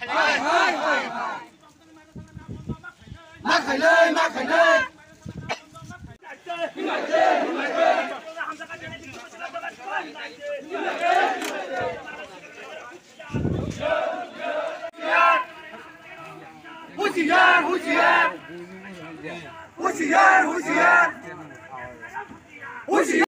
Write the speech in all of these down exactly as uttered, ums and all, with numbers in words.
মা খাইলে মা খাইলে হুঁশিয়ার হুঁশিয়ার হুঁশিয়ার হুঁশিয়ার হুঁশিয়ার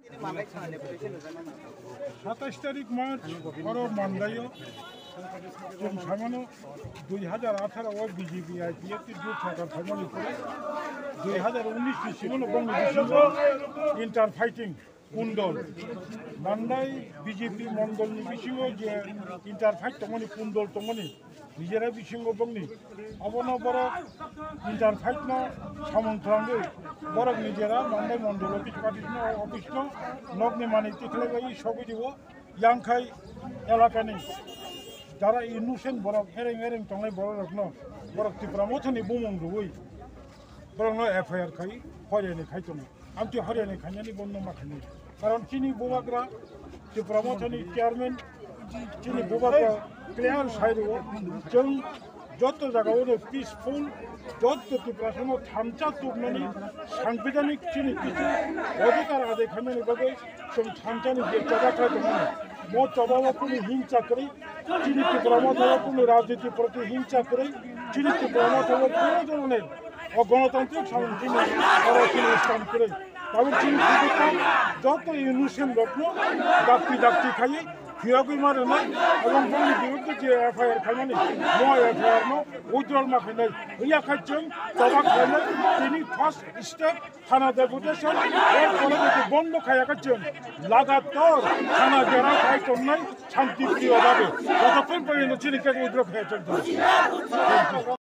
সাতাশ তারিখ মার্চ বড় মান্দায় সামান্য দুই হাজার আঠারো ও বিজেপি আইপিএফ জোট সরকার সামনে করে দুই হাজার উনিশ সিমনো বঙ্গদেশ ইন্টার ফাইটিং কুন্দল মান্দাই বিজেপি মন্ডল বিশিঙ্গ যে ইন্টার ফাইট তমনি কুন্দল তমনি নিজেরা বিশিঙ্গ বংনি অবন বরক ইন্টার ফাইট ন সামন্ত্রাঙ্গে বরক নিজেরা মান্দাই মন্ডল অফিস পার্টিস অফিস নগ্নি মানে তিখলাগাই সবই দিব ইয়াংখাই এলাকানি যারা ইনুসেন বরক এরেং এরেং তংনাই বরক ন বরক ত্রিপুরা মথনি বুমং রুই বরক ন এফআইআর খাই হরিয়ানি খাইতো আমি হরিয়ানি খাইনি বন্ধ মা খাইনি কারণ চিনি বোবাগ্রা ত্রিপুরা মথনি চেয়ারম্যান চিনি বোবাগ্রা ক্লিয়ার সাইড जों যত জায়গায় পিসফুল যত ত্রিপুরা সময় থামচা তুবনানি সাংবিধানিক চিনি কিছু অধিকার আদায় খাইনি বাদে जों থামচানি যে জায়গাটা দङ মো চবাবা কোনো হিংসা করে চিনি ত্রিপুরা মথাবা কোনো রাজনীতির প্রতি হিংসা করে চিনি ত্রিপুরা মথাবা কোনো ধরনের অগণতান্ত্রিক চিনি তারা চিনি স্থান করে তবে চিনি যত ইউনুসেন রত্ন ডাক্তি ডাক্তি খাইয়ে ফিরাগুই মারে নাই এবং বংনি বিরুদ্ধে যে এফআইআর খাইমানি নো এফআইআর নো উইথড্রল মা খাইনাই ইয়া খাইছেন তবা খাইনাই তিনি ফার্স্ট স্টেপ থানা ডেপুটেশন এর ফলে বন্ধ খাইয়া খাইছেন লাগাতার থানা জেরা খাই করনাই শান্তিপ্রিয়ভাবে ততক্ষণ পর্যন্ত চিনিকে উইথড্র খাইছেন